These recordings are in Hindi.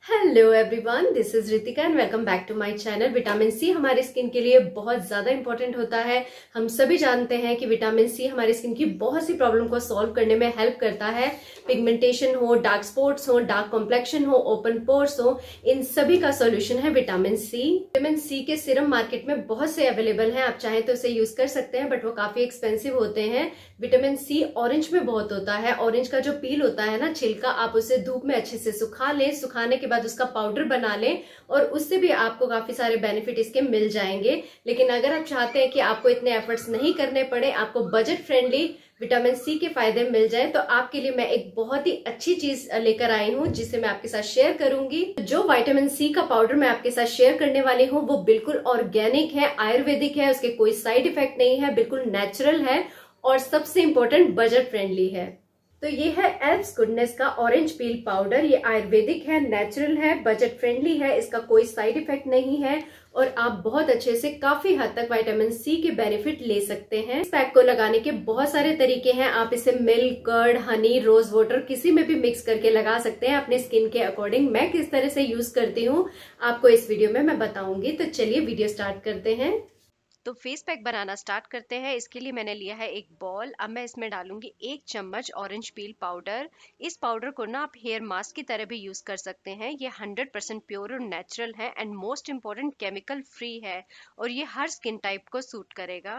Hello everyone, this is Ritika and welcome back to my channel. Vitamin C हमारे स्किन के लिए बहुत ज्यादा इंपॉर्टेंट होता है। हम सभी जानते हैं कि विटामिन सी हमारी स्किन की बहुत सी प्रॉब्लम को सॉल्व करने में हेल्प करता है। पिगमेंटेशन हो, डार्क स्पॉट्स हो, डार्क कॉम्प्लेक्शन हो, ओपन पोर्स हो, इन सभी का सोल्यूशन है विटामिन सी। विटामिन सी के सीरम मार्केट में बहुत से अवेलेबल हैं, आप चाहें तो इसे यूज कर सकते हैं, बट वो काफी एक्सपेंसिव होते हैं। विटामिन सी ऑरेंज में बहुत होता है। ऑरेंज का जो पील होता है ना, छिलका, आप उसे धूप में अच्छे से सुखा लें। सुखाने के बाद उसका पाउडर बना लें और उससे भी आपको काफी सारे बेनिफिट इसके मिल जाएंगे। लेकिन अगर आप चाहते हैं कि आपको इतने एफर्ट्स नहीं करने पड़े, आपको बजट फ्रेंडली विटामिन सी के फायदे मिल जाए, तो आपके लिए मैं एक बहुत ही अच्छी चीज लेकर आई हूँ जिसे मैं आपके साथ शेयर करूंगी। जो विटामिन सी का पाउडर मैं आपके साथ शेयर करने वाली हूँ वो बिल्कुल ऑर्गेनिक है, आयुर्वेदिक है, उसके कोई साइड इफेक्ट नहीं है, बिल्कुल नेचुरल है और सबसे इंपॉर्टेंट बजट फ्रेंडली है। तो ये है एल्प्स गुडनेस का ऑरेंज पील पाउडर। ये आयुर्वेदिक है, नेचुरल है, बजट फ्रेंडली है, इसका कोई साइड इफेक्ट नहीं है और आप बहुत अच्छे से काफी हद तक विटामिन सी के बेनिफिट ले सकते हैं। इस पैक को लगाने के बहुत सारे तरीके हैं। आप इसे milk, curd, honey, rose water किसी में भी मिक्स करके लगा सकते हैं अपने स्किन के अकॉर्डिंग। मैं किस तरह से यूज करती हूँ आपको इस वीडियो में मैं बताऊंगी। तो चलिए वीडियो स्टार्ट करते हैं। तो फेस पैक बनाना स्टार्ट करते हैं। इसके लिए मैंने लिया है एक बॉल। अब मैं इसमें डालूंगी 1 चम्मच ऑरेंज पील पाउडर। इस पाउडर को ना आप हेयर मास्क की तरह भी यूज कर सकते हैं। ये 100% प्योर और नेचुरल है and most important chemical free है और ये हर स्किन टाइप को सूट करेगा।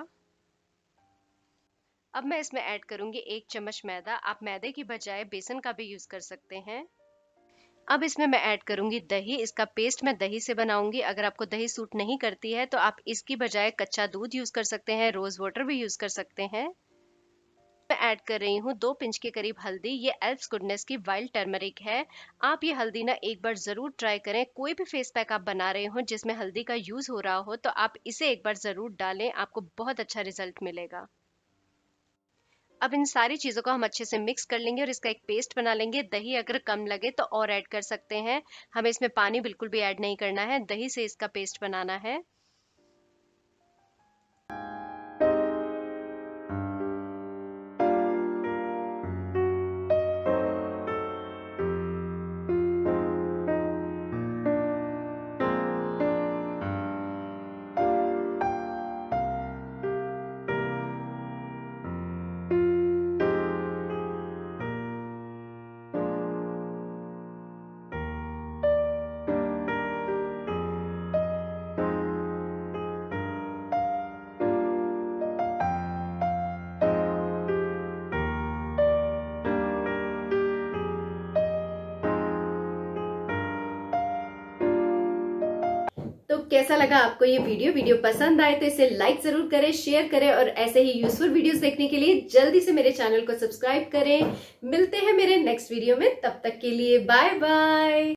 अब मैं इसमें ऐड करूंगी 1 चम्मच मैदा। आप मैदे की बजाय बेसन का भी यूज कर सकते हैं। अब इसमें मैं ऐड करूंगी दही। इसका पेस्ट मैं दही से बनाऊंगी। अगर आपको दही सूट नहीं करती है तो आप इसकी बजाय कच्चा दूध यूज कर सकते हैं, रोज वाटर भी यूज कर सकते हैं। मैं ऐड कर रही हूँ 2 पिंच के करीब हल्दी। ये एल्प्स गुडनेस की वाइल्ड टर्मरिक है। आप ये हल्दी ना एक बार जरूर ट्राई करें। कोई भी फेस पैक आप बना रहे हो जिसमें हल्दी का यूज हो रहा हो तो आप इसे एक बार जरूर डालें, आपको बहुत अच्छा रिजल्ट मिलेगा। अब इन सारी चीज़ों को हम अच्छे से मिक्स कर लेंगे और इसका एक पेस्ट बना लेंगे। दही अगर कम लगे तो और ऐड कर सकते हैं। हमें इसमें पानी बिल्कुल भी ऐड नहीं करना है, दही से इसका पेस्ट बनाना है। तो कैसा लगा आपको ये वीडियो पसंद आए तो इसे लाइक जरूर करें, शेयर करें और ऐसे ही यूजफुल वीडियोस देखने के लिए जल्दी से मेरे चैनल को सब्सक्राइब करें। मिलते हैं मेरे नेक्स्ट वीडियो में, तब तक के लिए बाय बाय।